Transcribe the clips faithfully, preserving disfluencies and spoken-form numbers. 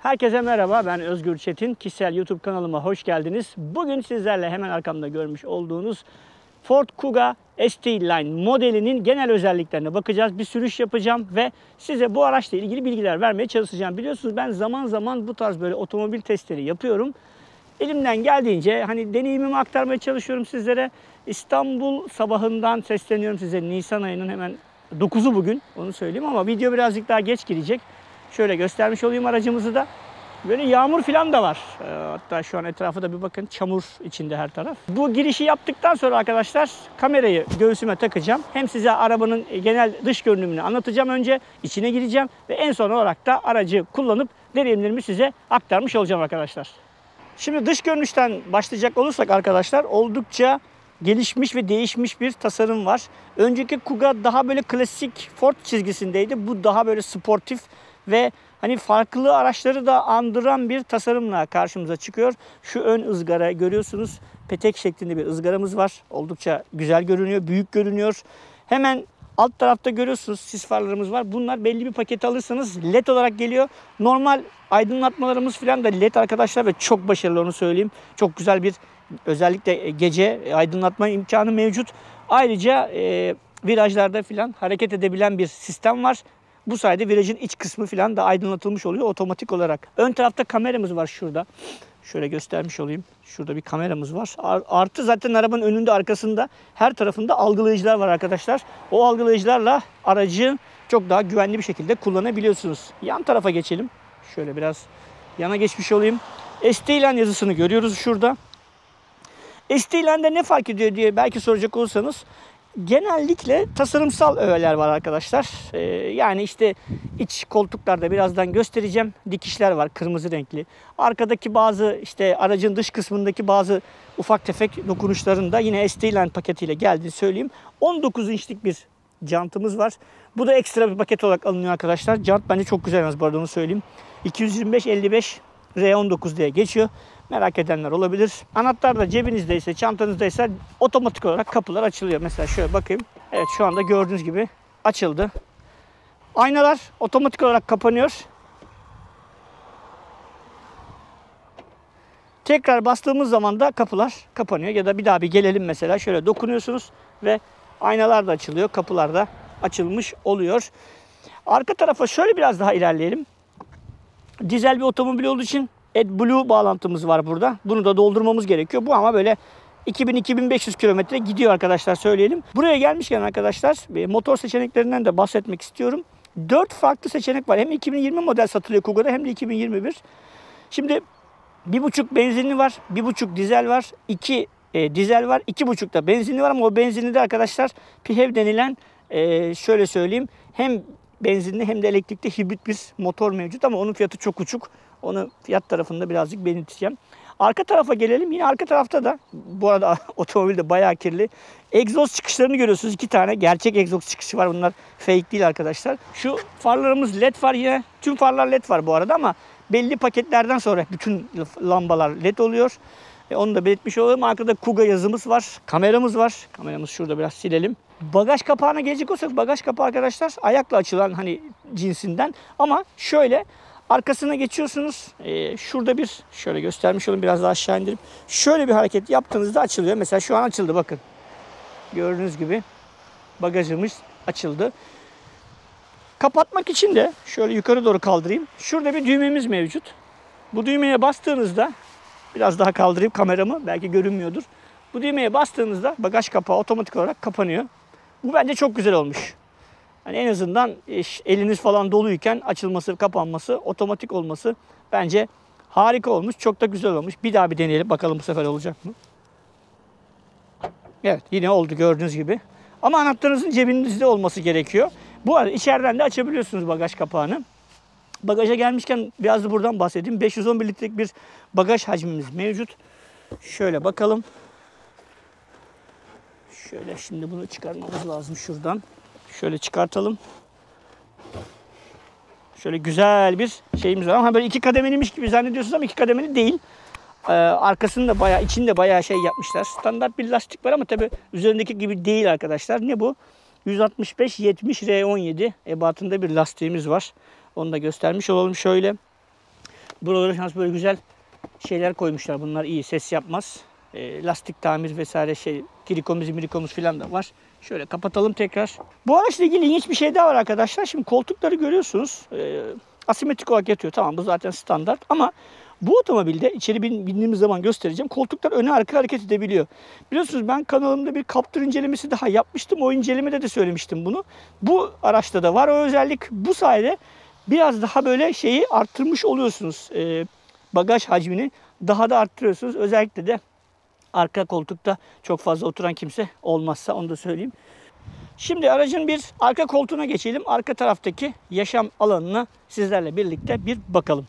Herkese merhaba, ben Özgür Çetin. Kişisel YouTube kanalıma hoş geldiniz. Bugün sizlerle hemen arkamda görmüş olduğunuz Ford Kuga ST-Line modelinin genel özelliklerine bakacağız. Bir sürüş yapacağım ve size bu araçla ilgili bilgiler vermeye çalışacağım. Biliyorsunuz ben zaman zaman bu tarz böyle otomobil testleri yapıyorum. Elimden geldiğince hani deneyimimi aktarmaya çalışıyorum sizlere. İstanbul sabahından sesleniyorum size. Nisan ayının hemen dokuzu bugün, onu söyleyeyim, ama video birazcık daha geç gelecek. Şöyle göstermiş olayım aracımızı da. Böyle yağmur falan da var. Hatta şu an etrafa da bir bakın, çamur içinde her taraf. Bu girişi yaptıktan sonra arkadaşlar kamerayı göğsüme takacağım. Hem size arabanın genel dış görünümünü anlatacağım önce, içine gireceğim ve en son olarak da aracı kullanıp deneyimlerimi size aktarmış olacağım arkadaşlar. Şimdi dış görünüşten başlayacak olursak arkadaşlar, oldukça gelişmiş ve değişmiş bir tasarım var. Önceki Kuga daha böyle klasik Ford çizgisindeydi. Bu daha böyle sportif ve hani farklı araçları da andıran bir tasarımla karşımıza çıkıyor. Şu ön ızgara görüyorsunuz. Petek şeklinde bir ızgaramız var. Oldukça güzel görünüyor, büyük görünüyor. Hemen alt tarafta görüyorsunuz sis farlarımız var. Bunlar belli bir paket alırsanız led olarak geliyor. Normal aydınlatmalarımız falan da led arkadaşlar ve çok başarılı, onu söyleyeyim. Çok güzel bir, özellikle gece aydınlatma imkanı mevcut. Ayrıca e, virajlarda falan hareket edebilen bir sistem var. Bu sayede virajın iç kısmı falan da aydınlatılmış oluyor otomatik olarak. Ön tarafta kameramız var şurada. Şöyle göstermiş olayım. Şurada bir kameramız var. Artı zaten arabanın önünde, arkasında, her tarafında algılayıcılar var arkadaşlar. O algılayıcılarla aracı çok daha güvenli bir şekilde kullanabiliyorsunuz. Yan tarafa geçelim. Şöyle biraz yana geçmiş olayım. ST-Line yazısını görüyoruz şurada. ST-Line'de ne fark ediyor diye belki soracak olursanız, genellikle tasarımsal öğeler var arkadaşlar. Ee, yani işte iç koltuklarda birazdan göstereceğim. Dikişler var, kırmızı renkli. Arkadaki bazı, işte aracın dış kısmındaki bazı ufak tefek dokunuşların da yine ST-Line paketiyle geldiğini söyleyeyim. on dokuz inçlik bir jantımız var. Bu da ekstra bir paket olarak alınıyor arkadaşlar. Jant bence çok güzel yalnız, bu arada onu söyleyeyim. iki yüz yirmi beş elli beş R on dokuz diye geçiyor. Merak edenler olabilir. Anahtar da cebinizdeyse, çantanızdaysa otomatik olarak kapılar açılıyor. Mesela şöyle bakayım. Evet, şu anda gördüğünüz gibi açıldı. Aynalar otomatik olarak kapanıyor. Tekrar bastığımız zaman da kapılar kapanıyor. Ya da bir daha bir gelelim mesela. Şöyle dokunuyorsunuz ve aynalar da açılıyor. Kapılar da açılmış oluyor. Arka tarafa şöyle biraz daha ilerleyelim. Dizel bir otomobil olduğu için AdBlue bağlantımız var burada. Bunu da doldurmamız gerekiyor. Bu ama böyle iki bin iki bin beş yüz kilometre gidiyor arkadaşlar, söyleyelim. Buraya gelmişken arkadaşlar motor seçeneklerinden de bahsetmek istiyorum. dört farklı seçenek var. Hem iki bin yirmi model satılıyor Kuga'da, hem de iki bin yirmi bir. Şimdi bir buçuk benzinli var, bir buçuk dizel var, iki e, dizel var, iki buçuk da benzinli var, ama o benzinli de arkadaşlar P H E V denilen, e, şöyle söyleyeyim, hem benzinli hem de elektrikli hibrit bir motor mevcut, ama onun fiyatı çok uçuk. Onu fiyat tarafında birazcık belirteceğim. Arka tarafa gelelim. Yine arka tarafta da, bu arada otomobil de bayağı kirli, egzoz çıkışlarını görüyorsunuz. İki tane gerçek egzoz çıkışı var. Bunlar fake değil arkadaşlar. Şu farlarımız led var yine. Tüm farlar led var bu arada, ama belli paketlerden sonra bütün lambalar led oluyor. E onu da belirtmiş olalım. Arkada Kuga yazımız var. Kameramız var. Kameramızı şurada biraz silelim. Bagaj kapağına gelecek olsak, bagaj kapağı arkadaşlar ayakla açılan hani cinsinden, ama şöyle arkasına geçiyorsunuz. Ee, şurada bir, şöyle göstermiş olayım, biraz daha aşağı indirip şöyle bir hareket yaptığınızda açılıyor. Mesela şu an açıldı, bakın. Gördüğünüz gibi bagajımız açıldı. Kapatmak için de şöyle yukarı doğru kaldırayım. Şurada bir düğmemiz mevcut. Bu düğmeye bastığınızda, biraz daha kaldırayım kameramı, belki görünmüyordur. Bu düğmeye bastığınızda bagaj kapağı otomatik olarak kapanıyor. Bu bence çok güzel olmuş. Yani en azından eliniz falan doluyken açılması, kapanması, otomatik olması bence harika olmuş. Çok da güzel olmuş. Bir daha bir deneyelim. Bakalım bu sefer olacak mı? Evet, yine oldu gördüğünüz gibi. Ama anahtarınızın cebinizde olması gerekiyor. Bu arada içeriden de açabiliyorsunuz bagaj kapağını. Bagaja gelmişken biraz da buradan bahsedeyim. beş yüz on bir litrelik bir bagaj hacmimiz mevcut. Şöyle bakalım. Şöyle şimdi bunu çıkarmamız lazım şuradan. Şöyle çıkartalım. Şöyle güzel bir şeyimiz var. Ama böyle iki kademeliymiş gibi zannediyorsunuz, ama iki kademeli değil. Ee, arkasında bayağı, içinde bayağı şey yapmışlar. Standart bir lastik var, ama tabii üzerindeki gibi değil arkadaşlar. Ne bu? yüz altmış beş yetmiş R on yedi ebatında bir lastiğimiz var. Onu da göstermiş olalım şöyle. Buralara şans böyle güzel şeyler koymuşlar. Bunlar iyi, ses yapmaz. E, lastik tamir vesaire şey, kirikomuz, mirikomuz falan da var. Şöyle kapatalım tekrar. Bu araçla ilgili ilginç bir şey daha var arkadaşlar. Şimdi koltukları görüyorsunuz. E, asimetrik olarak yatıyor. Tamam, bu zaten standart. Ama bu otomobilde içeri bindiğimiz zaman göstereceğim. Koltuklar öne arka hareket edebiliyor. Biliyorsunuz ben kanalımda bir Captur incelemesi daha yapmıştım. O incelemede de söylemiştim bunu. Bu araçta da var o özellik. Bu sayede biraz daha böyle şeyi arttırmış oluyorsunuz. E, bagaj hacmini daha da arttırıyorsunuz. Özellikle de arka koltukta çok fazla oturan kimse olmazsa, onu da söyleyeyim. Şimdi aracın bir arka koltuğuna geçelim. Arka taraftaki yaşam alanına sizlerle birlikte bir bakalım.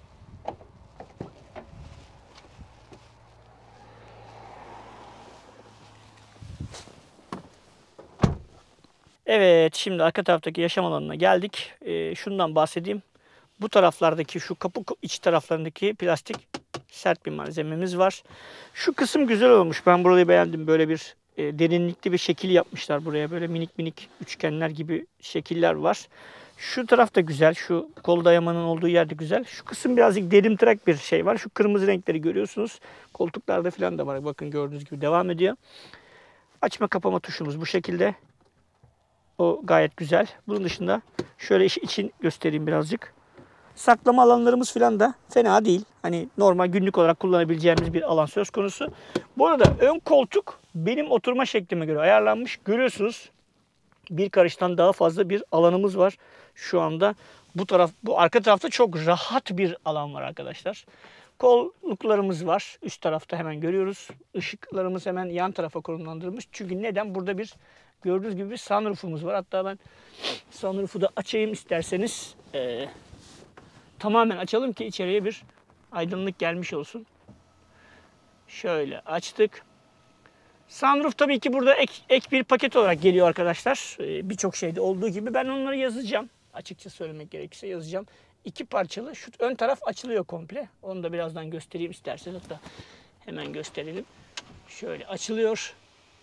Evet, şimdi arka taraftaki yaşam alanına geldik. Ee, şundan bahsedeyim. Bu taraflardaki, şu kapı iç taraflarındaki plastik sert bir malzememiz var. Şu kısım güzel olmuş. Ben burayı beğendim. Böyle bir e, derinlikli bir şekil yapmışlar buraya. Böyle minik minik üçgenler gibi şekiller var. Şu taraf da güzel. Şu kol dayamanın olduğu yer de güzel. Şu kısım birazcık derimtırak bir şey var. Şu kırmızı renkleri görüyorsunuz. Koltuklarda falan da var. Bakın gördüğünüz gibi devam ediyor. Açma kapama tuşumuz bu şekilde. O gayet güzel. Bunun dışında şöyle iş için göstereyim birazcık. Saklama alanlarımız falan da fena değil. Hani normal günlük olarak kullanabileceğimiz bir alan söz konusu. Bu arada ön koltuk benim oturma şeklime göre ayarlanmış. Görüyorsunuz bir karıştan daha fazla bir alanımız var şu anda. Bu taraf, bu arka tarafta çok rahat bir alan var arkadaşlar. Kolluklarımız var. Üst tarafta hemen görüyoruz. Işıklarımız hemen yan tarafa konumlandırılmış. Çünkü neden? Burada bir gördüğünüz gibi bir sunroofumuz var. Hatta ben sunroofu da açayım isterseniz. Ee, tamamen açalım ki içeriye bir aydınlık gelmiş olsun. Şöyle açtık. Sunroof tabii ki burada ek, ek bir paket olarak geliyor arkadaşlar. Ee, Birçok şeyde olduğu gibi ben onları yazacağım. Açıkça söylemek gerekirse yazacağım. İki parçalı. Şu ön taraf açılıyor komple. Onu da birazdan göstereyim isterseniz. Hatta hemen gösterelim. Şöyle açılıyor.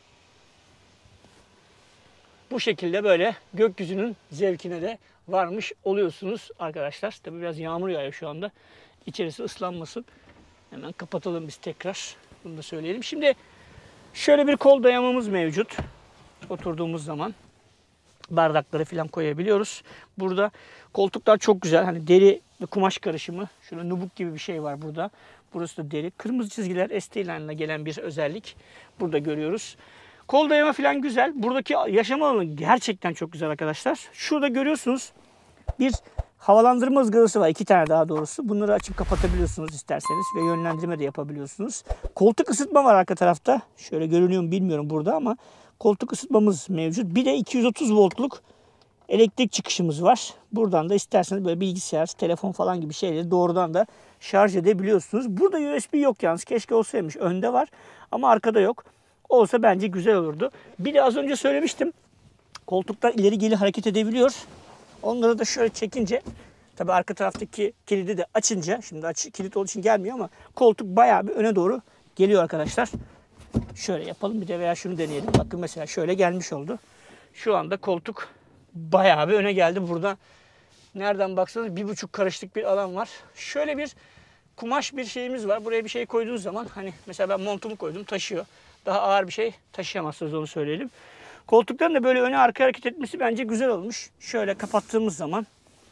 Bu şekilde böyle gökyüzünün zevkine de varmış oluyorsunuz arkadaşlar. Tabii biraz yağmur yağıyor şu anda. İçerisi ıslanmasın. Hemen kapatalım biz tekrar. Bunu da söyleyelim. Şimdi şöyle bir kol dayamamız mevcut. Oturduğumuz zaman bardakları falan koyabiliyoruz. Burada koltuklar çok güzel. Hani deri ve kumaş karışımı. Şöyle nubuk gibi bir şey var burada. Burası da deri. Kırmızı çizgiler S T Line'la gelen bir özellik. Burada görüyoruz. Kol dayama falan güzel. Buradaki yaşam alanı gerçekten çok güzel arkadaşlar. Şurada görüyorsunuz bir havalandırma ızgarası var. İki tane daha doğrusu. Bunları açıp kapatabiliyorsunuz isterseniz ve yönlendirme de yapabiliyorsunuz. Koltuk ısıtma var arka tarafta. Şöyle görünüyor mu bilmiyorum burada ama koltuk ısıtmamız mevcut. Bir de iki yüz otuz voltluk elektrik çıkışımız var. Buradan da isterseniz böyle bilgisayar, telefon falan gibi şeyleri doğrudan da şarj edebiliyorsunuz. Burada U S B yok yalnız. Keşke olsaymış. Önde var ama arkada yok. Olsa bence güzel olurdu. Bir de az önce söylemiştim. Koltuklar ileri geri hareket edebiliyor. Onları da şöyle çekince, tabii arka taraftaki kilidi de açınca, şimdi aç, kilit olduğu için gelmiyor ama koltuk bayağı bir öne doğru geliyor arkadaşlar. Şöyle yapalım bir de veya şunu deneyelim. Bakın mesela şöyle gelmiş oldu. Şu anda koltuk bayağı bir öne geldi. Burada nereden baksanız bir buçuk karışlık bir alan var. Şöyle bir kumaş bir şeyimiz var. Buraya bir şey koyduğunuz zaman hani mesela ben montumu koydum taşıyor. Daha ağır bir şey taşıyamazsınız, onu söyleyelim. Koltukların da böyle öne arka hareket etmesi bence güzel olmuş. Şöyle kapattığımız zaman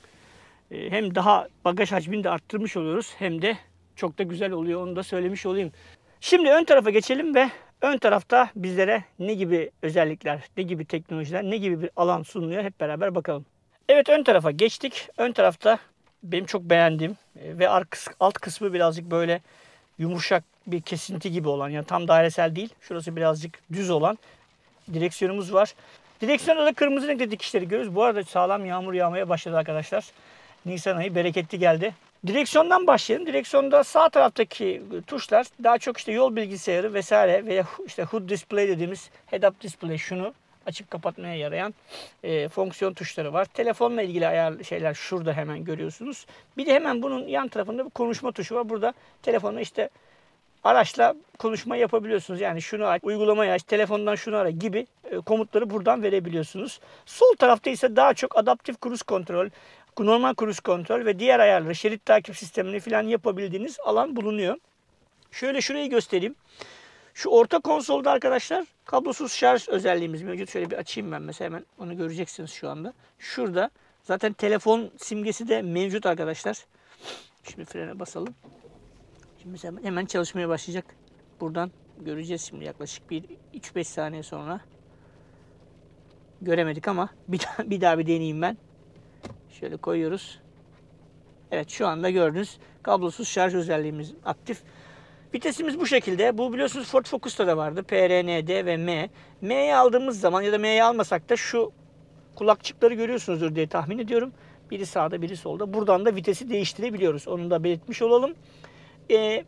hem daha bagaj hacmini de arttırmış oluyoruz hem de çok da güzel oluyor, onu da söylemiş olayım. Şimdi ön tarafa geçelim ve ön tarafta bizlere ne gibi özellikler, ne gibi teknolojiler, ne gibi bir alan sunuluyor hep beraber bakalım. Evet, ön tarafa geçtik. Ön tarafta benim çok beğendiğim ve alt kısmı birazcık böyle yumuşak bir kesinti gibi olan, yani tam dairesel değil. Şurası birazcık düz olan direksiyonumuz var. Direksiyonda da kırmızı renkli dikişleri görüyoruz. Bu arada sağlam yağmur yağmaya başladı arkadaşlar. Nisan ayı bereketli geldi. Direksiyondan başlayalım. Direksiyonda sağ taraftaki tuşlar daha çok işte yol bilgisayarı vesaire veya işte H U D display dediğimiz head-up display, şunu açıp kapatmaya yarayan e, fonksiyon tuşları var. Telefonla ilgili ayar şeyler şurada hemen görüyorsunuz. Bir de hemen bunun yan tarafında bir konuşma tuşu var. Burada telefonla işte araçla konuşma yapabiliyorsunuz. Yani şunu aç, uygulamayı aç, telefondan şunu ara gibi komutları buradan verebiliyorsunuz. Sol tarafta ise daha çok adaptif cruise kontrol, normal cruise kontrol ve diğer ayarları, şerit takip sistemini falan yapabildiğiniz alan bulunuyor. Şöyle şurayı göstereyim. Şu orta konsolda arkadaşlar kablosuz şarj özelliğimiz mevcut. Şöyle bir açayım ben mesela, hemen onu göreceksiniz şu anda. Şurada zaten telefon simgesi de mevcut arkadaşlar. Şimdi frene basalım. Şimdi mesela hemen çalışmaya başlayacak. Buradan göreceğiz şimdi yaklaşık bir üç beş saniye sonra. Göremedik ama bir daha bir, daha bir deneyeyim ben. Şöyle koyuyoruz. Evet, şu anda gördünüz. Kablosuz şarj özelliğimiz aktif. Vitesimiz bu şekilde. Bu biliyorsunuz Ford Focus'ta da vardı. P R N D ve M. M'yi aldığımız zaman ya da M'yi almasak da şu kulakçıkları görüyorsunuzdur diye tahmin ediyorum. Biri sağda, biri solda. Buradan da vitesi değiştirebiliyoruz. Onu da belirtmiş olalım. Ee,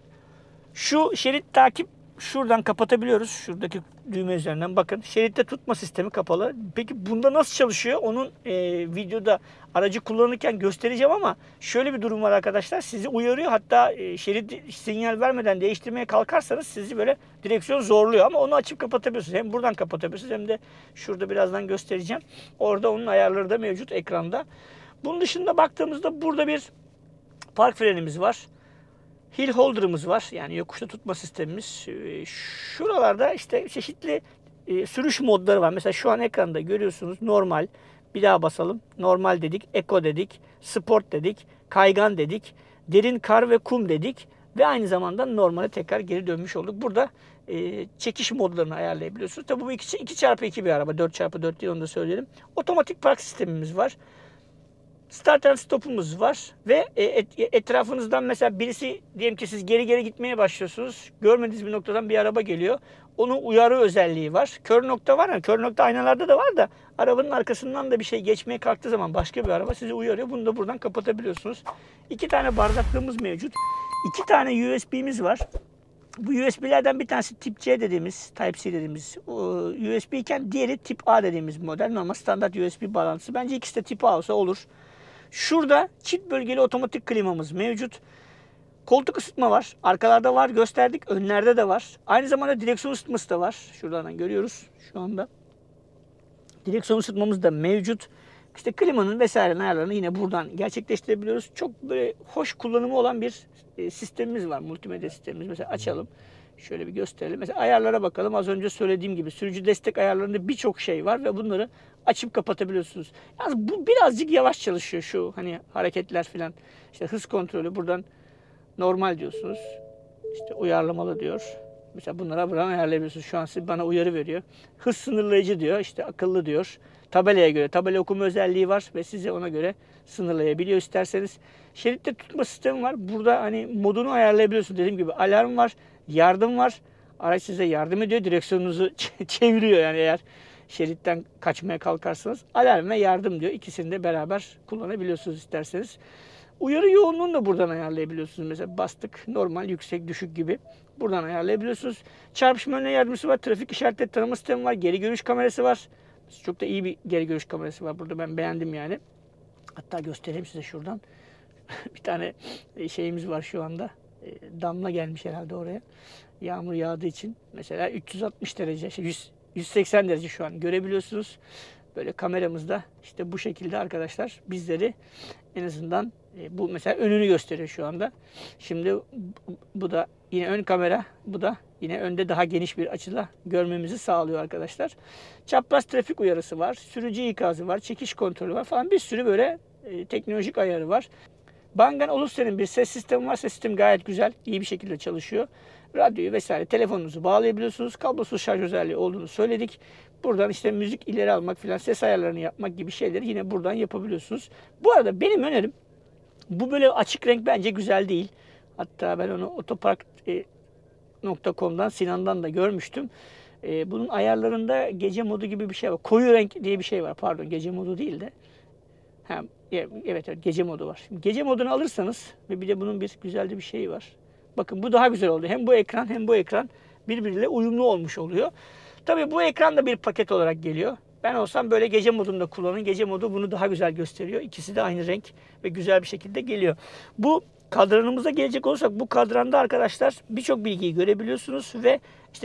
şu şerit takip şuradan kapatabiliyoruz. Şuradaki düğme üzerinden bakın. Şeritte tutma sistemi kapalı. Peki bunda nasıl çalışıyor? Onun e, videoda aracı kullanırken göstereceğim ama şöyle bir durum var arkadaşlar. Sizi uyarıyor. Hatta e, şerit sinyal vermeden değiştirmeye kalkarsanız sizi böyle direksiyon zorluyor. Ama onu açıp kapatabiliyorsunuz. Hem buradan kapatabiliyorsunuz hem de şurada birazdan göstereceğim. Orada onun ayarları da mevcut ekranda. Bunun dışında baktığımızda burada bir park frenimiz var. Hill holder'ımız var. Yani yokuşta tutma sistemimiz. Şuralarda işte çeşitli e, sürüş modları var. Mesela şu an ekranda görüyorsunuz normal. Bir daha basalım. Normal dedik. Eco dedik. Sport dedik. Kaygan dedik. Derin kar ve kum dedik. Ve aynı zamanda normale tekrar geri dönmüş olduk. Burada e, çekiş modlarını ayarlayabiliyorsunuz. Tabii bu iki çarpı iki bir araba. dört çarpı dört değil, onu da söyleyelim. Otomatik park sistemimiz var. Start and stop'umuz var ve etrafınızdan mesela birisi, diyelim ki siz geri geri gitmeye başlıyorsunuz. Görmediğiniz bir noktadan bir araba geliyor. Onun uyarı özelliği var. Kör nokta var ya, kör nokta aynalarda da var da arabanın arkasından da bir şey geçmeye kalktığı zaman başka bir araba sizi uyarıyor. Bunu da buradan kapatabiliyorsunuz. İki tane bardaklığımız mevcut. İki tane U S B'miz var. Bu U S B'lerden bir tanesi tip C dediğimiz, Type-C dediğimiz U S B iken diğeri tip A dediğimiz model. Normal standart U S B bağlantısı. Bence ikisi de tip A olsa olur. Şurada çift bölgeli otomatik klimamız mevcut. Koltuk ısıtma var. Arkalarda var, gösterdik. Önlerde de var. Aynı zamanda direksiyon ısıtması da var. Şuradan görüyoruz şu anda. Direksiyon ısıtmamız da mevcut. İşte klimanın vesaire ayarlarını yine buradan gerçekleştirebiliyoruz. Çok böyle hoş kullanımı olan bir sistemimiz var. Multimedya sistemimiz. Mesela açalım. Şöyle bir gösterelim. Mesela ayarlara bakalım. Az önce söylediğim gibi sürücü destek ayarlarında birçok şey var ve bunları açıp kapatabiliyorsunuz. Yalnız bu birazcık yavaş çalışıyor, şu hani hareketler falan. İşte hız kontrolü buradan normal diyorsunuz. İşte uyarlamalı diyor. Mesela bunlara buradan ayarlayabiliyorsunuz. Şu an size bana uyarı veriyor. Hız sınırlayıcı diyor. İşte akıllı diyor. Tabelaya göre tabela okuma özelliği var ve size ona göre sınırlayabiliyor isterseniz. Şeritte tutma sistemi var. Burada hani modunu ayarlayabiliyorsunuz. Dediğim gibi alarm var, yardım var. Araç size yardım ediyor. Direksiyonunuzu çeviriyor yani eğer şeritten kaçmaya kalkarsanız. Alarm ve yardım diyor. İkisini de beraber kullanabiliyorsunuz isterseniz. Uyarı yoğunluğunu da buradan ayarlayabiliyorsunuz. Mesela bastık, normal, yüksek, düşük gibi buradan ayarlayabiliyorsunuz. Çarpışma önleme yardımcısı var. Trafik işaretleri tanıma sistemi var. Geri görüş kamerası var. Çok da iyi bir geri görüş kamerası var burada. Ben beğendim yani. Hatta göstereyim size şuradan. Bir tane şeyimiz var şu anda. Damla gelmiş herhalde oraya. Yağmur yağdığı için. Mesela üç yüz altmış derece, şey yüz, yüz seksen derece şu an görebiliyorsunuz. Böyle kameramızda işte bu şekilde arkadaşlar bizleri en azından bu mesela önünü gösteriyor şu anda. Şimdi bu da yine ön kamera. Bu da yine önde daha geniş bir açıda görmemizi sağlıyor arkadaşlar. Çapraz trafik uyarısı var. Sürücü ikazı var. Çekiş kontrolü var falan. Bir sürü böyle e, teknolojik ayarı var. Bang and Olufsen'in bir ses sistemi var. Ses sistemi gayet güzel. İyi bir şekilde çalışıyor. Radyoyu vesaire telefonunuzu bağlayabiliyorsunuz. Kablosuz şarj özelliği olduğunu söyledik. Buradan işte müzik ileri almak filan, ses ayarlarını yapmak gibi şeyleri yine buradan yapabiliyorsunuz. Bu arada benim önerim, bu böyle açık renk bence güzel değil. Hatta ben onu otopark nokta com'dan Sinan'dan da görmüştüm. E, bunun ayarlarında gece modu gibi bir şey var. Koyu renk diye bir şey var. Pardon, gece modu değil de. Ha, evet, evet gece modu var. Şimdi gece modunu alırsanız ve bir de bunun bir güzel de bir şeyi var. Bakın bu daha güzel oldu. Hem bu ekran hem bu ekran birbiriyle uyumlu olmuş oluyor. Tabii bu ekran da bir paket olarak geliyor. Ben olsam böyle gece modunda kullanın. Gece modu bunu daha güzel gösteriyor. İkisi de aynı renk ve güzel bir şekilde geliyor. Bu kadranımıza gelecek olursak, bu kadranda arkadaşlar birçok bilgiyi görebiliyorsunuz ve işte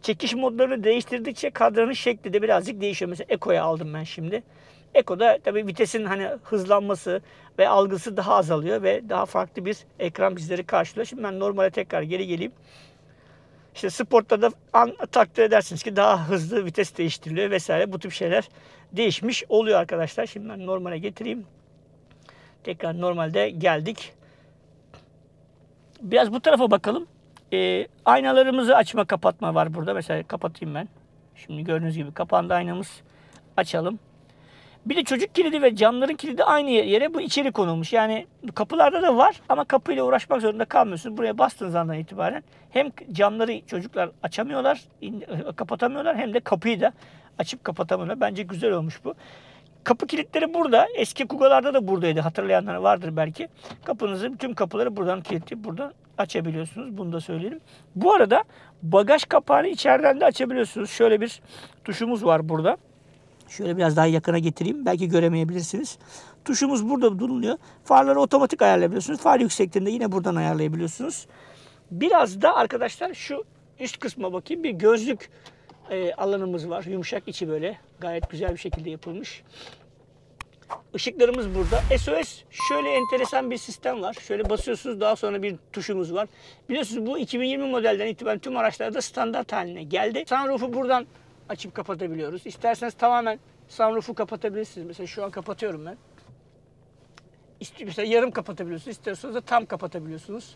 çekiş modlarını değiştirdikçe kadranın şekli de birazcık değişiyor. Mesela Eco'ya aldım ben şimdi. Eco'da tabii vitesin hani hızlanması ve algısı daha azalıyor ve daha farklı bir ekran bizleri karşılıyor. Şimdi ben normale tekrar geri geleyim. İşte Sport'ta da an, takdir edersiniz ki daha hızlı vites değiştiriliyor vesaire. Bu tip şeyler değişmiş oluyor arkadaşlar. Şimdi ben normale getireyim. Tekrar normalde geldik. Biraz bu tarafa bakalım. Ee, aynalarımızı açma kapatma var burada. Mesela kapatayım ben. Şimdi gördüğünüz gibi kapandı aynamız. Açalım. Bir de çocuk kilidi ve camların kilidi aynı yere bu içeri konulmuş. Yani kapılarda da var ama kapıyla uğraşmak zorunda kalmıyorsunuz. Buraya bastığınız andan itibaren hem camları çocuklar açamıyorlar, kapatamıyorlar hem de kapıyı da açıp kapatamıyorlar. Bence güzel olmuş bu. Kapı kilitleri burada. Eski Kuga'larda da buradaydı. Hatırlayanlar vardır belki. Kapınızı, tüm kapıları buradan kilitleyip buradan açabiliyorsunuz. Bunu da söyleyelim. Bu arada bagaj kapağını içeriden de açabiliyorsunuz. Şöyle bir tuşumuz var burada. Şöyle biraz daha yakına getireyim. Belki göremeyebilirsiniz. Tuşumuz burada bulunuyor. Farları otomatik ayarlayabiliyorsunuz. Far yüksekliğinde yine buradan ayarlayabiliyorsunuz. Biraz da arkadaşlar şu üst kısma bakayım. Bir gözlük e, alanımız var. Yumuşak içi böyle. Gayet güzel bir şekilde yapılmış. Işıklarımız burada. S O S şöyle enteresan bir sistem var. Şöyle basıyorsunuz, daha sonra bir tuşumuz var. Biliyorsunuz bu iki bin yirmi modelden itibaren tüm araçlarda standart haline geldi. Sunroof'u buradan açıp kapatabiliyoruz. İsterseniz tamamen sunroof'u kapatabilirsiniz. Mesela şu an kapatıyorum ben. Mesela yarım kapatabiliyorsunuz. İsterseniz de tam kapatabiliyorsunuz.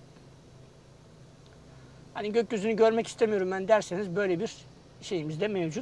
Hani gökyüzünü görmek istemiyorum ben derseniz böyle bir şeyimiz de mevcut.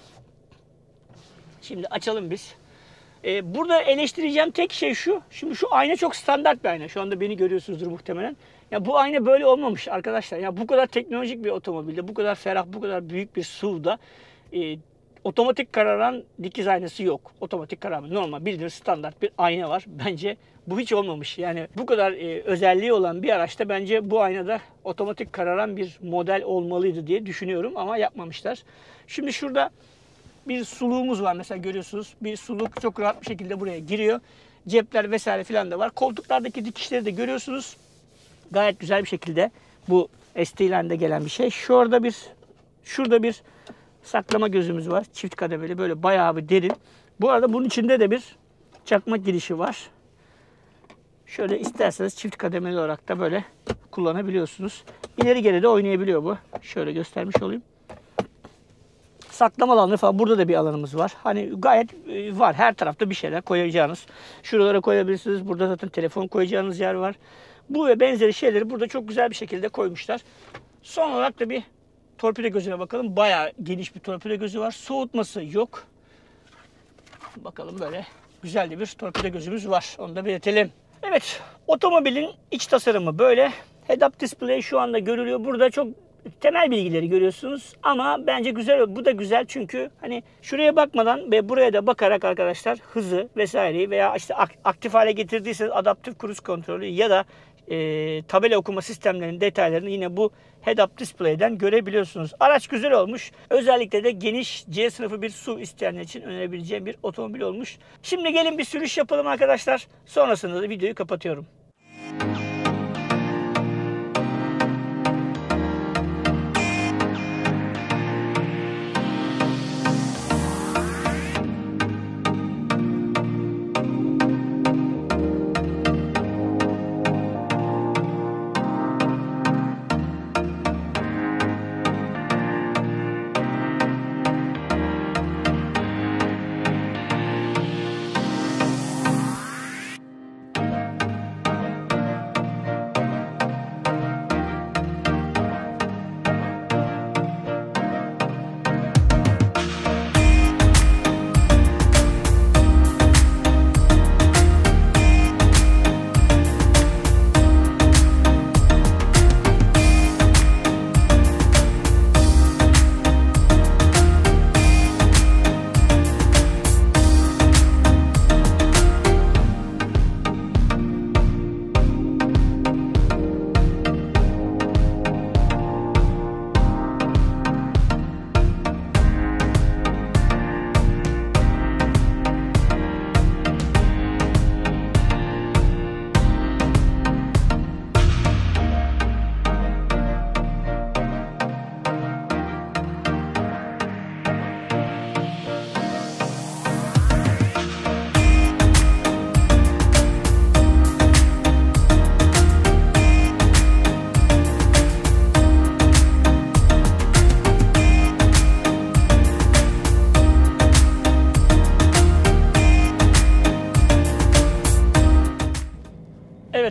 Şimdi açalım biz. Ee, burada eleştireceğim tek şey şu. Şimdi şu ayna çok standart bir ayna. Şu anda beni görüyorsunuzdur muhtemelen. Ya bu ayna böyle olmamış arkadaşlar. Ya bu kadar teknolojik bir otomobilde, bu kadar ferah, bu kadar büyük bir S U V'da e, otomatik kararan dikiz aynası yok. Otomatik kararma normal bildiğiniz standart bir ayna var. Bence bu hiç olmamış. Yani bu kadar e, özelliği olan bir araçta bence bu aynada otomatik kararan bir model olmalıydı diye düşünüyorum ama yapmamışlar. Şimdi şurada bir suluğumuz var mesela görüyorsunuz. Bir suluk çok rahat bir şekilde buraya giriyor. Cepler vesaire filan da var. Koltuklardaki dikişleri de görüyorsunuz. Gayet güzel bir şekilde bu S T-Line'de gelen bir şey. Şurada bir şurada bir saklama gözümüz var. Çift kademeli böyle bayağı bir derin. Bu arada bunun içinde de bir çakma girişi var. Şöyle isterseniz çift kademeli olarak da böyle kullanabiliyorsunuz. İleri geri de oynayabiliyor bu. Şöyle göstermiş olayım. Saklama alanı falan burada da bir alanımız var. Hani gayet var. Her tarafta bir şeyler koyacağınız. Şuralara koyabilirsiniz. Burada zaten telefon koyacağınız yer var. Bu ve benzeri şeyleri burada çok güzel bir şekilde koymuşlar. Son olarak da bir torpido gözüne bakalım. Bayağı geniş bir torpido gözü var. Soğutması yok. Bakalım böyle güzel de bir torpido gözümüz var. Onu da belirtelim. Evet, otomobilin iç tasarımı böyle. Head-up display şu anda görülüyor. Burada çok temel bilgileri görüyorsunuz ama bence güzel. Bu da güzel çünkü hani şuraya bakmadan ve buraya da bakarak arkadaşlar hızı vesaireyi veya işte aktif hale getirdiyseniz adaptif cruise kontrolü ya da e, tabela okuma sistemlerinin detaylarını yine bu head-up display'den görebiliyorsunuz. Araç güzel olmuş. Özellikle de geniş C sınıfı bir S U V isteyenler için önerebileceğim bir otomobil olmuş. Şimdi gelin bir sürüş yapalım arkadaşlar. Sonrasında da videoyu kapatıyorum.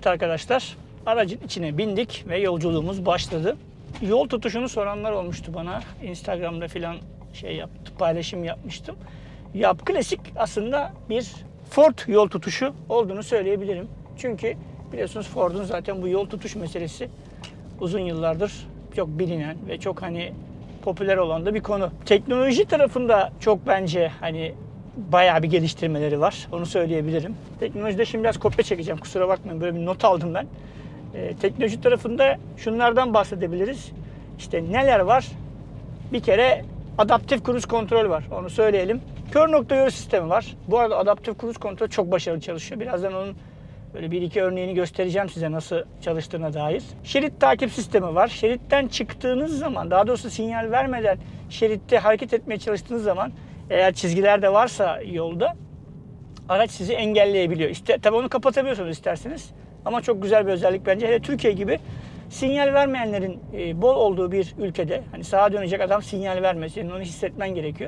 Evet arkadaşlar, aracın içine bindik ve yolculuğumuz başladı. Yol tutuşunu soranlar olmuştu bana. Instagram'da filan şey yaptı, paylaşım yapmıştım. Ya klasik aslında bir Ford yol tutuşu olduğunu söyleyebilirim. Çünkü biliyorsunuz Ford'un zaten bu yol tutuş meselesi uzun yıllardır çok bilinen ve çok hani popüler olan da bir konu. Teknoloji tarafında çok bence hani bayağı bir geliştirmeleri var. Onu söyleyebilirim. Teknolojide şimdi biraz kopya çekeceğim. Kusura bakmayın. Böyle bir not aldım ben. Ee, teknoloji tarafında şunlardan bahsedebiliriz. İşte neler var? Bir kere adaptif cruise kontrol var. Onu söyleyelim. Kör nokta yol sistemi var. Bu arada adaptif cruise kontrol çok başarılı çalışıyor. Birazdan onun böyle bir iki örneğini göstereceğim size nasıl çalıştığına dair. Şerit takip sistemi var. Şeritten çıktığınız zaman, daha doğrusu sinyal vermeden şeritte hareket etmeye çalıştığınız zaman, eğer çizgiler de varsa yolda, araç sizi engelleyebiliyor. İşte, tabii onu kapatabiliyorsunuz isterseniz. Ama çok güzel bir özellik bence. Hele Türkiye gibi sinyal vermeyenlerin bol olduğu bir ülkede, hani sağa dönecek adam sinyal vermesin, onu hissetmen gerekiyor.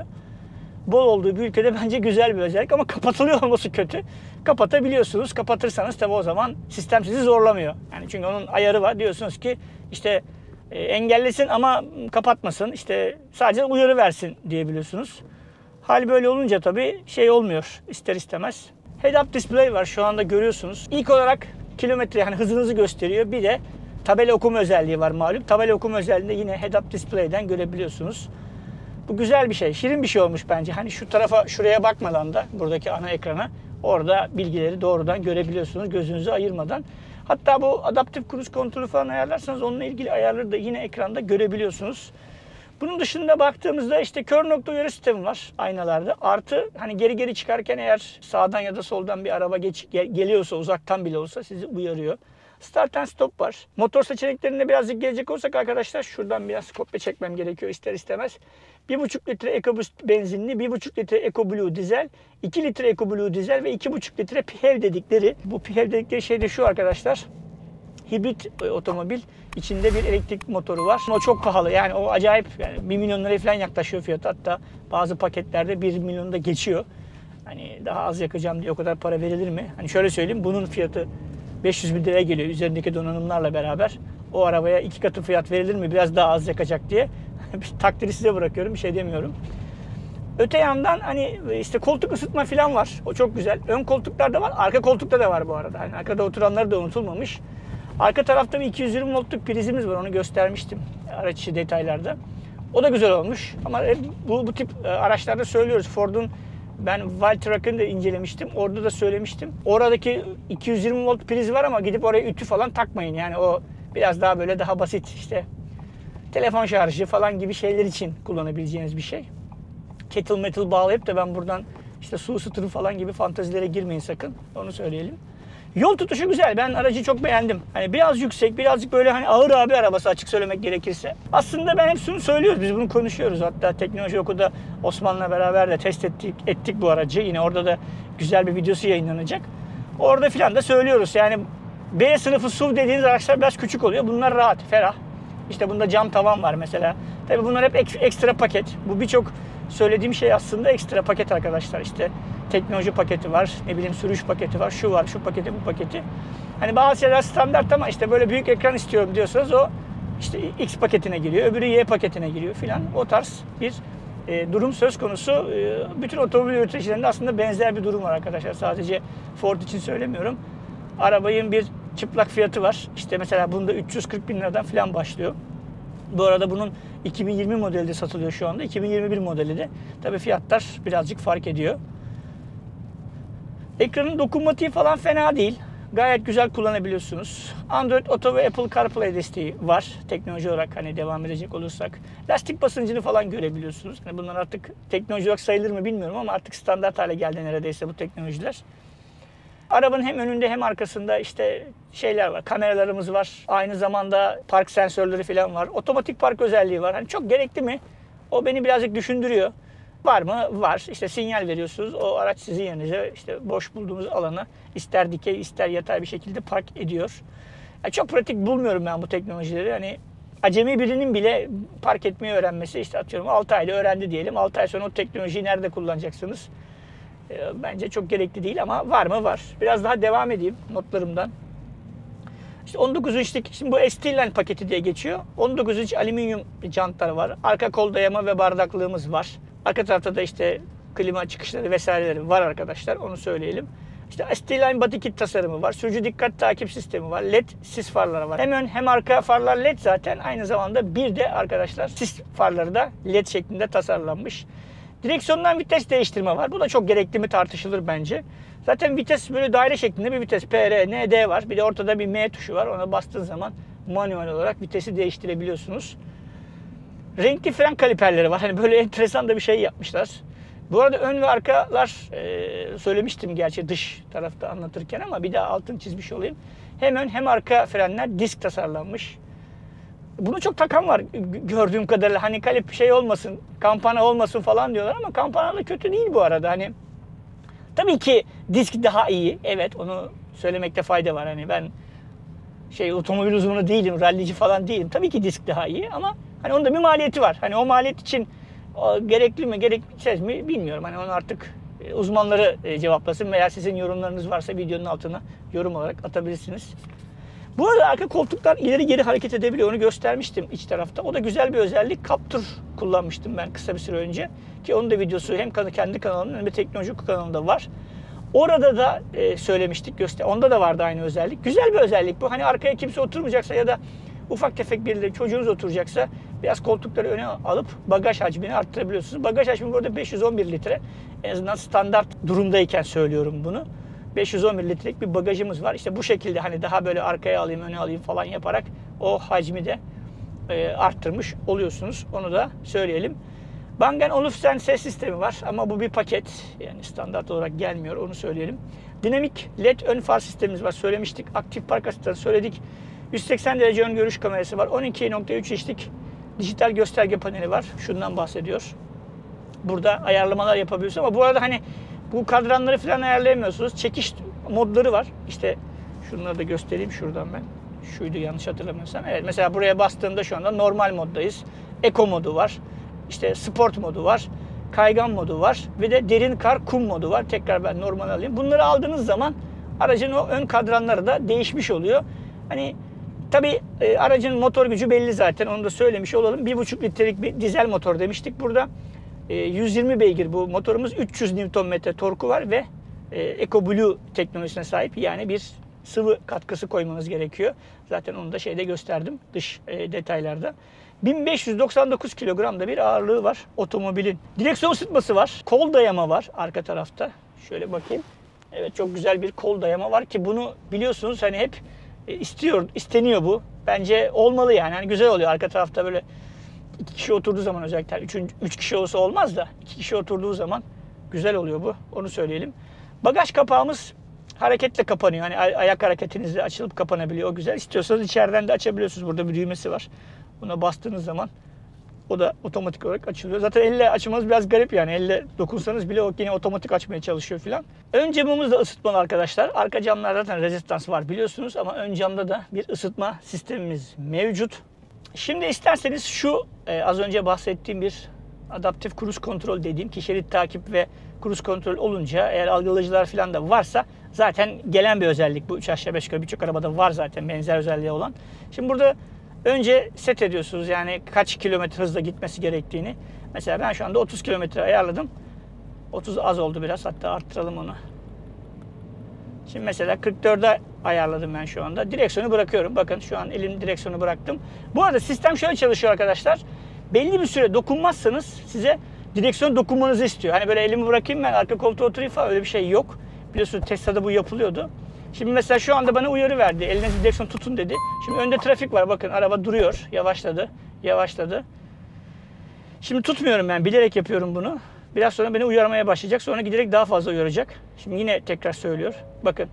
Bol olduğu bir ülkede bence güzel bir özellik ama kapatılıyor olması kötü. Kapatabiliyorsunuz. Kapatırsanız tabii o zaman sistem sizi zorlamıyor. Yani çünkü onun ayarı var. Diyorsunuz ki işte e, engellesin ama kapatmasın. İşte sadece uyarı versin diyebiliyorsunuz. Hal böyle olunca tabii şey olmuyor ister istemez. Head-up display var şu anda görüyorsunuz. İlk olarak kilometre, yani hızınızı gösteriyor. Bir de tabela okuma özelliği var malum. Tabela okuma özelliğinde yine head-up display'den görebiliyorsunuz. Bu güzel bir şey. Şirin bir şey olmuş bence. Hani şu tarafa, şuraya bakmadan da buradaki ana ekrana orada bilgileri doğrudan görebiliyorsunuz gözünüzü ayırmadan. Hatta bu adaptif cruise kontrolü falan ayarlarsanız onunla ilgili ayarları da yine ekranda görebiliyorsunuz. Bunun dışında baktığımızda işte kör nokta uyarı sistemi var aynalarda. Artı hani geri geri çıkarken eğer sağdan ya da soldan bir araba geç, gel, geliyorsa, uzaktan bile olsa sizi uyarıyor. Start and stop var. Motor seçeneklerine birazcık gelecek olsak arkadaşlar, şuradan biraz kopya çekmem gerekiyor ister istemez. bir buçuk litre EcoBoost benzinli, bir buçuk litre EcoBlue dizel, iki litre EcoBlue dizel ve iki buçuk litre P H E V dedikleri. Bu P H E V dedikleri şey de şu arkadaşlar. Hibrit otomobil, içinde bir elektrik motoru var. O çok pahalı, yani o acayip, yani bir milyon liraya falan yaklaşıyor fiyatı, hatta bazı paketlerde bir milyonu da geçiyor. Hani daha az yakacağım diye o kadar para verilir mi? Hani şöyle söyleyeyim, bunun fiyatı beş yüz bin liraya geliyor üzerindeki donanımlarla beraber. O arabaya iki katı fiyat verilir mi biraz daha az yakacak diye? Takdiri size bırakıyorum, bir şey demiyorum. Öte yandan hani işte koltuk ısıtma falan var. O çok güzel. Ön koltuklarda var, arka koltukta da var bu arada. Hani arkada oturanlar da unutulmamış. Arka tarafta bir iki yüz yirmi voltluk prizimiz var. Onu göstermiştim araç içi detaylarda. O da güzel olmuş. Ama bu, bu tip araçlarda söylüyoruz. Ford'un, ben Valtrak'ını da incelemiştim. Orada da söylemiştim. Oradaki iki yüz yirmi volt priz var ama gidip oraya ütü falan takmayın. Yani o biraz daha böyle daha basit, işte telefon şarjı falan gibi şeyler için kullanabileceğiniz bir şey. Kettle metal bağlayıp da ben buradan işte su ısıtırım falan gibi fantazilere girmeyin sakın. Onu söyleyelim. Yol tutuşu güzel. Ben aracı çok beğendim. Hani biraz yüksek, birazcık böyle hani ağır abi arabası açık söylemek gerekirse. Aslında ben hep şunu söylüyoruz. Biz bunu konuşuyoruz. Hatta Teknoloji Oku'da Osman'la beraber de test ettik, ettik bu aracı. Yine orada da güzel bir videosu yayınlanacak. Orada filan da söylüyoruz. Yani B sınıfı S U V dediğiniz araçlar biraz küçük oluyor. Bunlar rahat, ferah. İşte bunda cam tavan var mesela. Tabii bunlar hep ek, ekstra paket. Bu birçok söylediğim şey aslında ekstra paket arkadaşlar. İşte teknoloji paketi var, ne bileyim sürüş paketi var, şu var, şu paketi, bu paketi. Hani bazı şeyler standart ama işte böyle büyük ekran istiyorum diyorsanız o işte X paketine giriyor, öbürü Y paketine giriyor filan. O tarz bir e, durum söz konusu. E, bütün otomobil üreticilerinde aslında benzer bir durum var arkadaşlar. Sadece Ford için söylemiyorum. Arabanın bir çıplak fiyatı var. İşte mesela bunda üç yüz kırk bin liradan filan başlıyor. Bu arada bunun iki bin yirmi modeli de satılıyor şu anda. iki bin yirmi bir modeli de. Tabii fiyatlar birazcık fark ediyor. Ekranın dokunmatiği falan fena değil. Gayet güzel kullanabiliyorsunuz. Android Auto ve Apple CarPlay desteği var. Teknoloji olarak hani devam edecek olursak. Lastik basıncını falan görebiliyorsunuz. Yani bunlar artık teknoloji olarak sayılır mı bilmiyorum ama artık standart hale geldi neredeyse bu teknolojiler. Arabanın hem önünde hem arkasında işte şeyler var. Kameralarımız var. Aynı zamanda park sensörleri falan var. Otomatik park özelliği var. Hani çok gerekli mi? O beni birazcık düşündürüyor. Var mı? Var. İşte sinyal veriyorsunuz. O araç sizin yerinize işte boş bulduğunuz alana ister dikey ister yatay bir şekilde park ediyor. Yani çok pratik bulmuyorum ben bu teknolojileri. Hani acemi birinin bile park etmeyi öğrenmesi, işte atıyorum altı ayda öğrendi diyelim. altı ay sonra o teknolojiyi nerede kullanacaksınız? Bence çok gerekli değil ama var mı? Var. Biraz daha devam edeyim notlarımdan. İşte on dokuz inçlik, şimdi bu ST-Line paketi diye geçiyor. on dokuz inç alüminyum jantlar var. Arka kol dayama ve bardaklığımız var. Arka tarafta da işte klima çıkışları vesaireleri var arkadaşlar. Onu söyleyelim. İşte ST-Line body kit tasarımı var. Sürücü dikkat takip sistemi var. Led sis farları var. Hem ön hem arka farlar led zaten. Aynı zamanda bir de arkadaşlar sis farları da led şeklinde tasarlanmış. Direksiyondan vites değiştirme var. Bu da çok gerekli mi tartışılır bence. Zaten vites böyle daire şeklinde bir vites. P, R, N, D var. Bir de ortada bir M tuşu var. Ona bastığın zaman manuel olarak vitesi değiştirebiliyorsunuz. Renkli fren kaliperleri var. Hani böyle enteresan da bir şey yapmışlar. Bu arada ön ve arkalar e, söylemiştim gerçi dış tarafta anlatırken ama bir daha altını çizmiş olayım. Hem ön hem arka frenler disk tasarlanmış. Bunu çok takan var gördüğüm kadarıyla. Hani kalip şey olmasın, kampana olmasın falan diyorlar ama kampana da kötü değil bu arada. Hani tabii ki disk daha iyi. Evet, onu söylemekte fayda var. Hani ben şey otomobil uzmanı değilim, rallici falan değilim. Tabii ki disk daha iyi ama hani onun da bir maliyeti var. Hani o maliyet için o gerekli mi, gerekmeyecek mi bilmiyorum. Hani onu artık uzmanları cevaplasın veya sizin yorumlarınız varsa videonun altına yorum olarak atabilirsiniz. Bu arada arka koltuklar ileri geri hareket edebiliyor. Onu göstermiştim iç tarafta. O da güzel bir özellik. Captur kullanmıştım ben kısa bir süre önce. Ki onun da videosu hem kendi kanalımın hem de teknoloji kanalımda var. Orada da e, söylemiştik. Göster Onda da vardı aynı özellik. Güzel bir özellik bu. Hani arkaya kimse oturmayacaksa ya da ufak tefek birileri çocuğunuz oturacaksa biraz koltukları öne alıp bagaj hacmini arttırabiliyorsunuz. Bagaj hacmi burada beş yüz on bir litre. En azından standart durumdayken söylüyorum bunu. beş yüz on bir litrelik bir bagajımız var. İşte bu şekilde hani daha böyle arkaya alayım, öne alayım falan yaparak o hacmi de e, arttırmış oluyorsunuz. Onu da söyleyelim. Bang and Olufsen ses sistemi var ama bu bir paket. Yani standart olarak gelmiyor, onu söyleyelim. Dinamik led ön far sistemimiz var. Söylemiştik. Aktif park asistanı söyledik. yüz seksen derece ön görüş kamerası var. on iki nokta üç inçlik dijital gösterge paneli var. Şundan bahsediyor. Burada ayarlamalar yapabiliyorsunuz ama bu arada hani bu kadranları falan ayarlayamıyorsunuz. Çekiş modları var. İşte şunları da göstereyim şuradan ben. Şuydu yanlış hatırlamıyorsam. Evet, mesela buraya bastığımda şu anda normal moddayız. Eco modu var. İşte sport modu var. Kaygan modu var. Ve de derin kar kum modu var. Tekrar ben normal alayım. Bunları aldığınız zaman aracın o ön kadranları da değişmiş oluyor. Hani tabii e, aracın motor gücü belli zaten. Onu da söylemiş olalım. bir buçuk litrelik bir dizel motor demiştik burada. yüz yirmi beygir bu motorumuz. üç yüz Newton metre torku var ve EcoBlue teknolojisine sahip. Yani bir sıvı katkısı koymanız gerekiyor. Zaten onu da şeyde gösterdim dış detaylarda. bin beş yüz doksan dokuz kilogram da bir ağırlığı var otomobilin. Direksiyon ısıtması var. Kol dayama var arka tarafta. Şöyle bakayım. Evet, çok güzel bir kol dayama var ki bunu biliyorsunuz hani hep istiyor, isteniyor bu. Bence olmalı yani. Hani güzel oluyor arka tarafta böyle. İki kişi oturduğu zaman özellikle, üç, üç kişi olsa olmaz da iki kişi oturduğu zaman güzel oluyor bu. Onu söyleyelim. Bagaj kapağımız hareketle kapanıyor. Hani ayak hareketinizle açılıp kapanabiliyor. O güzel. İstiyorsanız içeriden de açabiliyorsunuz. Burada bir düğmesi var. Buna bastığınız zaman o da otomatik olarak açılıyor. Zaten elle açmanız biraz garip yani. Elle dokunsanız bile o yine otomatik açmaya çalışıyor filan. Ön camımız da ısıtmalı arkadaşlar. Arka camlarda zaten rezistans var biliyorsunuz ama ön camda da bir ısıtma sistemimiz mevcut. Şimdi isterseniz şu e, az önce bahsettiğim bir adaptif cruise kontrol dediğim ki şerit takip ve cruise kontrol olunca eğer algılayıcılar falan da varsa zaten gelen bir özellik bu. üç aşağı beş yukarı birçok arabada var zaten benzer özelliği olan. Şimdi burada önce set ediyorsunuz yani kaç kilometre hızla gitmesi gerektiğini. Mesela ben şu anda otuz kilometre ayarladım. otuz az oldu biraz, hatta arttıralım onu. Şimdi mesela kırk dörde ayarladım ben şu anda. Direksiyonu bırakıyorum. Bakın şu an elim direksiyonu bıraktım. Bu arada sistem şöyle çalışıyor arkadaşlar. Belli bir süre dokunmazsanız size direksiyon dokunmanızı istiyor. Hani böyle elimi bırakayım ben arka koltuğa oturayım falan, öyle bir şey yok. Biliyorsunuz Tesla'da bu yapılıyordu. Şimdi mesela şu anda bana uyarı verdi. Elinizi direksiyon tutun dedi. Şimdi önde trafik var. Bakın araba duruyor. Yavaşladı. Yavaşladı. Şimdi tutmuyorum ben. Bilerek yapıyorum bunu. Biraz sonra beni uyarmaya başlayacak. Sonra giderek daha fazla uyaracak. Şimdi yine tekrar söylüyor. Bakın.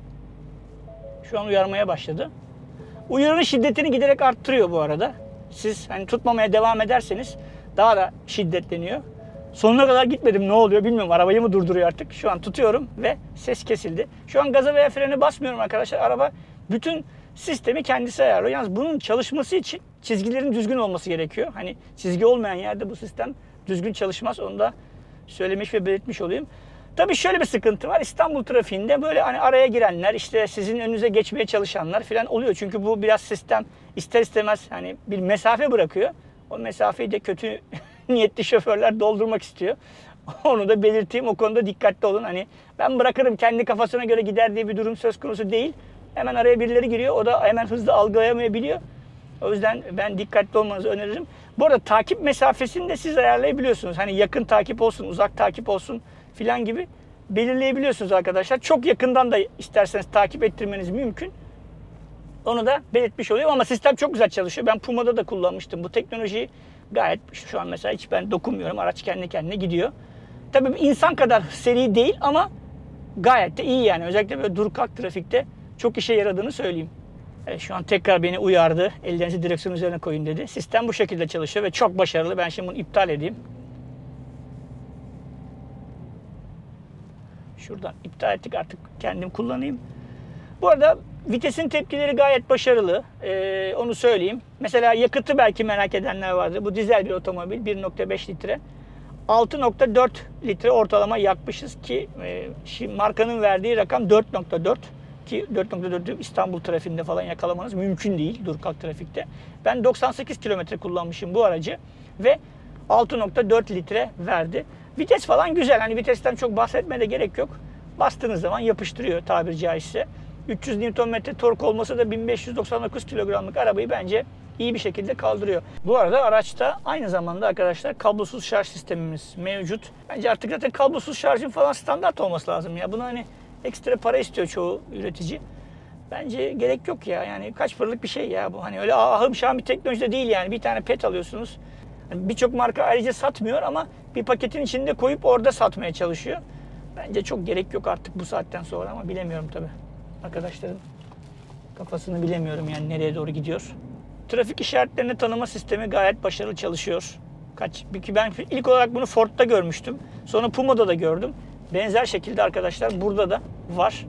Şu an uyarmaya başladı. Uyarının şiddetini giderek arttırıyor bu arada. Siz hani tutmamaya devam ederseniz daha da şiddetleniyor. Sonuna kadar gitmedim, ne oluyor bilmiyorum. Arabayı mı durduruyor artık? Şu an tutuyorum ve ses kesildi. Şu an gaza veya freni basmıyorum arkadaşlar. Araba bütün sistemi kendisi ayarlıyor. Yalnız bunun çalışması için çizgilerin düzgün olması gerekiyor. Hani çizgi olmayan yerde bu sistem düzgün çalışmaz. Onu da söylemiş ve belirtmiş olayım. Tabii şöyle bir sıkıntı var. İstanbul trafiğinde böyle hani araya girenler, işte sizin önünüze geçmeye çalışanlar falan oluyor. Çünkü bu biraz sistem ister istemez hani bir mesafe bırakıyor. O mesafeyi de kötü niyetli şoförler doldurmak istiyor. Onu da belirteyim. O konuda dikkatli olun. Hani ben bırakırım kendi kafasına göre gider diye bir durum söz konusu değil. Hemen araya birileri giriyor. O da hemen hızlı algılayamayabiliyor. O yüzden ben dikkatli olmanızı öneririm. Bu arada takip mesafesini de siz ayarlayabiliyorsunuz. Hani yakın takip olsun, uzak takip olsun filan gibi belirleyebiliyorsunuz arkadaşlar. Çok yakından da isterseniz takip ettirmeniz mümkün. Onu da belirtmiş oluyorum ama sistem çok güzel çalışıyor. Ben Puma'da da kullanmıştım bu teknolojiyi. Gayet şu an mesela hiç ben dokunmuyorum. Araç kendi kendine gidiyor. Tabii insan kadar seri değil ama gayet de iyi yani. Özellikle böyle dur kalk trafikte çok işe yaradığını söyleyeyim. Evet, şu an tekrar beni uyardı. Ellerinizi direksiyon üzerine koyun dedi. Sistem bu şekilde çalışıyor ve çok başarılı. Ben şimdi bunu iptal edeyim. Şuradan iptal ettik, artık kendim kullanayım. Bu arada vitesin tepkileri gayet başarılı. Ee, onu söyleyeyim. Mesela yakıtı belki merak edenler vardı. Bu dizel bir otomobil. bir nokta beş litre. altı nokta dört litre ortalama yakmışız ki e, şimdi markanın verdiği rakam dört nokta dört. Ki dört nokta dört'ü İstanbul trafiğinde falan yakalamanız mümkün değil dur kalk trafikte. Ben doksan sekiz kilometre kullanmışım bu aracı ve altı nokta dört litre verdi. Vites falan güzel. Hani vitesten çok bahsetmeye de gerek yok. Bastığınız zaman yapıştırıyor tabiri caizse. üç yüz Newton metre tork olmasa da bin beş yüz doksan dokuz kilogramlık arabayı bence iyi bir şekilde kaldırıyor. Bu arada araçta aynı zamanda arkadaşlar kablosuz şarj sistemimiz mevcut. Bence artık zaten kablosuz şarjın falan standart olması lazım ya. Buna hani ekstra para istiyor çoğu üretici. Bence gerek yok ya. Yani kaç paralık bir şey ya bu. Hani öyle ahım şahım bir teknoloji de değil yani. Bir tane pet alıyorsunuz. Yani birçok marka ayrıca satmıyor ama bir paketin içinde koyup orada satmaya çalışıyor. Bence çok gerek yok artık bu saatten sonra ama bilemiyorum tabii. Arkadaşların kafasını bilemiyorum yani nereye doğru gidiyor. Trafik işaretlerini tanıma sistemi gayet başarılı çalışıyor. Kaç? Ben ilk olarak bunu Ford'da görmüştüm. Sonra Puma'da da gördüm. Benzer şekilde arkadaşlar burada da var.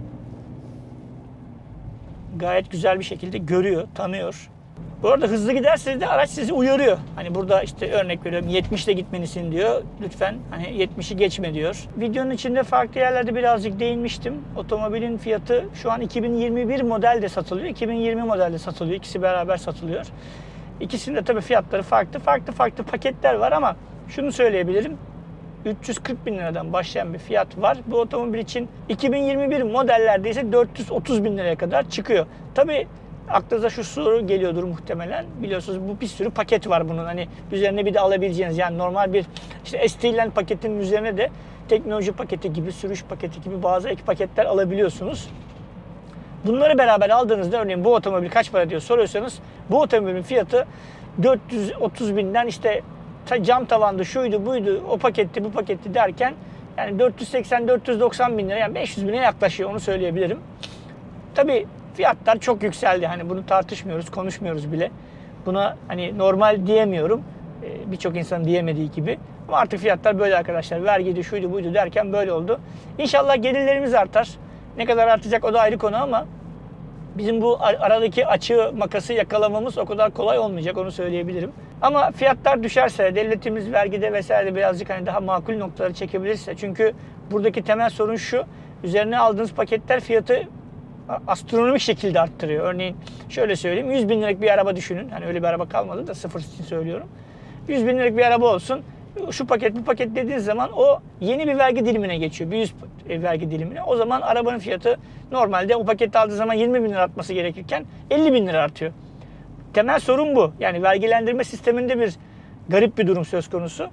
Gayet güzel bir şekilde görüyor, tanıyor. Bu arada hızlı giderseniz de araç sizi uyarıyor. Hani burada işte örnek veriyorum yetmiş ile gitmelisin diyor. Lütfen hani yetmişi geçme diyor. Videonun içinde farklı yerlerde birazcık değinmiştim. Otomobilin fiyatı şu an iki bin yirmi bir modelde satılıyor. iki bin yirmi modelde satılıyor. İkisi beraber satılıyor. İkisinde tabii fiyatları farklı. Farklı farklı paketler var ama şunu söyleyebilirim. üç yüz kırk bin liradan başlayan bir fiyat var. Bu otomobil için iki bin yirmi bir modellerde ise dört yüz otuz bin liraya kadar çıkıyor. Tabii aklınıza şu soru geliyordur muhtemelen. Biliyorsunuz bu bir sürü paket var bunun. Hani üzerine bir de alabileceğiniz yani normal bir işte S T Line paketinin üzerine de teknoloji paketi gibi, sürüş paketi gibi bazı ek paketler alabiliyorsunuz. Bunları beraber aldığınızda örneğin bu otomobil kaç para diyor soruyorsanız bu otomobilin fiyatı dört yüz otuz binden işte cam tavandı, şuydu, buydu, o paketti, bu paketti derken yani dört yüz seksen dört yüz doksan bin lira yani beş yüz bine yaklaşıyor onu söyleyebilirim. Tabii fiyatlar çok yükseldi. Hani bunu tartışmıyoruz, konuşmuyoruz bile. Buna hani normal diyemiyorum. Ee, Birçok insan diyemediği gibi. Ama artık fiyatlar böyle arkadaşlar. Vergiydi, şuydu, buydu derken böyle oldu. İnşallah gelirlerimiz artar. Ne kadar artacak o da ayrı konu ama bizim bu aradaki açığı, makası yakalamamız o kadar kolay olmayacak onu söyleyebilirim. Ama fiyatlar düşerse, devletimiz vergide vesaire birazcık hani daha makul noktaları çekebilirse. Çünkü buradaki temel sorun şu. Üzerine aldığınız paketler fiyatı astronomik şekilde arttırıyor. Örneğin şöyle söyleyeyim. yüz bin liralık bir araba düşünün. Hani öyle bir araba kalmadı da sıfır için söylüyorum. yüz bin liralık bir araba olsun. Şu paket bu paket dediğiniz zaman o yeni bir vergi dilimine geçiyor. Bir yüz vergi dilimine. O zaman arabanın fiyatı normalde o paketi aldığı zaman yirmi bin lira artması gerekirken elli bin lira artıyor. Temel sorun bu. Yani vergilendirme sisteminde bir garip bir durum söz konusu.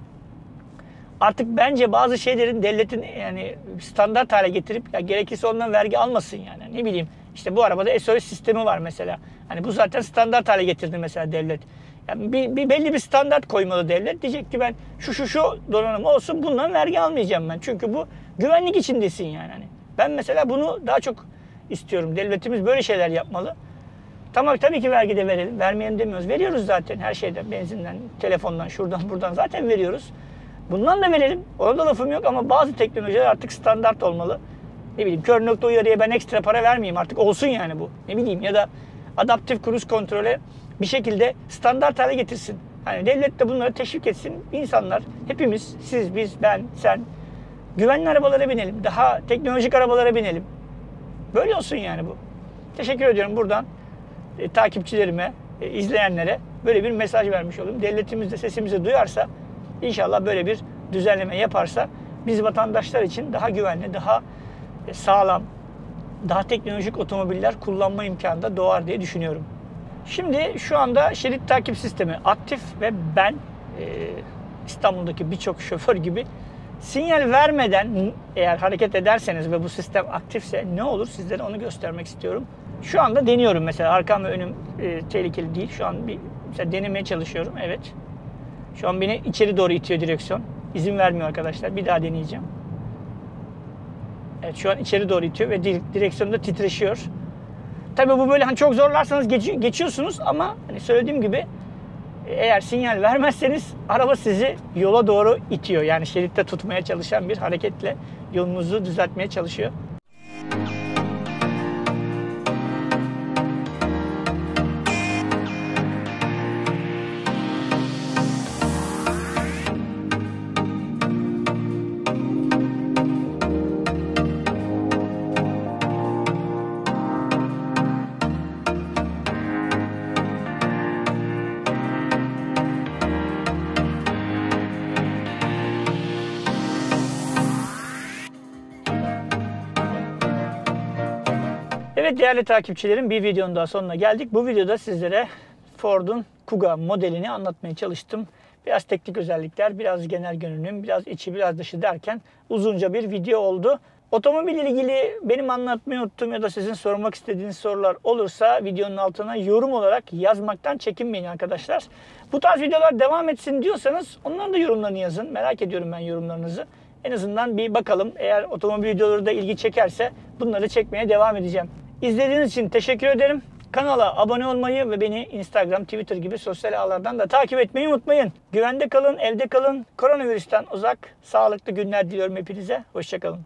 Artık bence bazı şeylerin devletin yani standart hale getirip ya gerekirse ondan vergi almasın yani. Ne bileyim işte bu arabada S O S sistemi var mesela. Hani bu zaten standart hale getirdi mesela devlet. Yani bir, bir belli bir standart koymalı devlet. Diyecek ki ben şu şu şu donanım olsun bundan vergi almayacağım ben. Çünkü bu güvenlik içindesin yani. Hani ben mesela bunu daha çok istiyorum. Devletimiz böyle şeyler yapmalı. Tamam tabii ki vergi de verelim. Vermeyelim demiyoruz. Veriyoruz zaten her şeyden. Benzinden, telefondan, şuradan buradan zaten veriyoruz. Bundan da verelim. Orada lafım yok ama bazı teknolojiler artık standart olmalı. Ne bileyim kör nokta uyarıya ben ekstra para vermeyeyim artık olsun yani bu. Ne bileyim ya da adaptif cruise kontrole bir şekilde standart hale getirsin. Hani devlet de bunları teşvik etsin. İnsanlar hepimiz siz, biz, ben, sen güvenli arabalara binelim. Daha teknolojik arabalara binelim. Böyle olsun yani bu. Teşekkür ediyorum buradan e, takipçilerime, e, izleyenlere böyle bir mesaj vermiş olayım. Devletimiz de sesimizi duyarsa, inşallah böyle bir düzenleme yaparsa biz vatandaşlar için daha güvenli, daha e, sağlam, daha teknolojik otomobiller kullanma imkanı da doğar diye düşünüyorum. Şimdi şu anda şerit takip sistemi aktif ve ben e, İstanbul'daki birçok şoför gibi sinyal vermeden eğer hareket ederseniz ve bu sistem aktifse ne olur sizlere onu göstermek istiyorum. Şu anda deniyorum mesela, arkam ve önüm e, tehlikeli değil. Şu an bir mesela denemeye çalışıyorum. Evet. Şu an beni içeri doğru itiyor direksiyon. İzin vermiyor arkadaşlar. Bir daha deneyeceğim. Evet, şu an içeri doğru itiyor ve direksiyonda titreşiyor. Tabii bu böyle hani çok zorlarsanız geç, geçiyorsunuz ama hani söylediğim gibi eğer sinyal vermezseniz araba sizi yola doğru itiyor. Yani şeritte tutmaya çalışan bir hareketle yolunuzu düzeltmeye çalışıyor. Evet değerli takipçilerim, bir videonun daha sonuna geldik. Bu videoda sizlere Ford'un Kuga modelini anlatmaya çalıştım. Biraz teknik özellikler, biraz genel görünüm, biraz içi, biraz dışı derken uzunca bir video oldu. Otomobil ile ilgili benim anlatmayı unuttuğum ya da sizin sormak istediğiniz sorular olursa videonun altına yorum olarak yazmaktan çekinmeyin arkadaşlar. Bu tarz videolar devam etsin diyorsanız onların da yorumlarını yazın. Merak ediyorum ben yorumlarınızı. En azından bir bakalım. Eğer otomobil videoları da ilgi çekerse bunları çekmeye devam edeceğim. İzlediğiniz için teşekkür ederim. Kanala abone olmayı ve beni Instagram, Twitter gibi sosyal ağlardan da takip etmeyi unutmayın. Güvende kalın, evde kalın. Koronavirüsten uzak, sağlıklı günler diliyorum hepinize. Hoşça kalın.